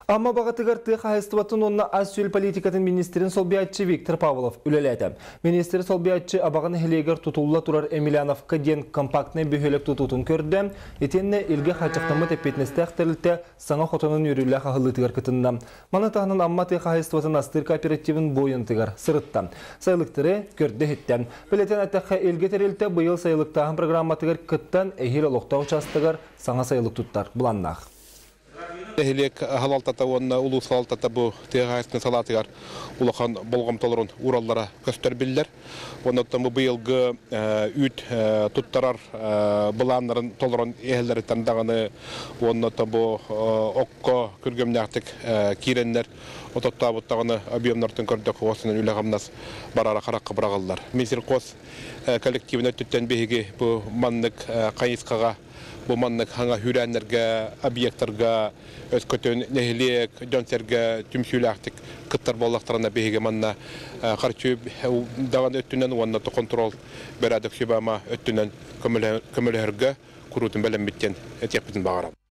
Amma бағатығырты қайыстыватын онына аз сүйел политикатын министерін солбиятчы Виктор Павлов үлеледі. Министер солбиятчы абағын хелегер тұтулла тұрар Эмилиановқа ден компактный бүйелік тұтутын көрді. Етенне илге қачақтамы тепетнесті әқтірілті саңа қотының үрілі қағылытығыр кітінна. Маны тағынан амматы қайыстыватын астыр кооперативін бойынтығыр сырытта. Сайлықтыры көрді хеттен. Білетен әттіққа елге терілті бұйыл сайлықтағын программатығыр кіттен әйел олықта участығыр саңа сайлық тұттар бұланнақ. Эхлек халалтата онна улус халалтата бу тегайсны салатыгар улахан болгом толорун ураллара көстөрбиллер. Оннан бу быйылгы үт туттарар буланнарын толорун эхлери тандаганы оннан бу окко күргөмнәктик киреннер ототтабыттаганы объемнартын көрдөк осынын үлегамнас барара каракка брагаллар. Мисир кос коллективин өттүттен беги бу маннык кайыскага bu manlık hanga hürenlerge, obyektlerge, özkötün nehliek, dönsерге tümsülaktik kıttar bollaklarına behige manna karşı davan öttünen onunla kontrol beradik şibama öttünen kömülherge kurutun belen bitten et yapıtın bağıram.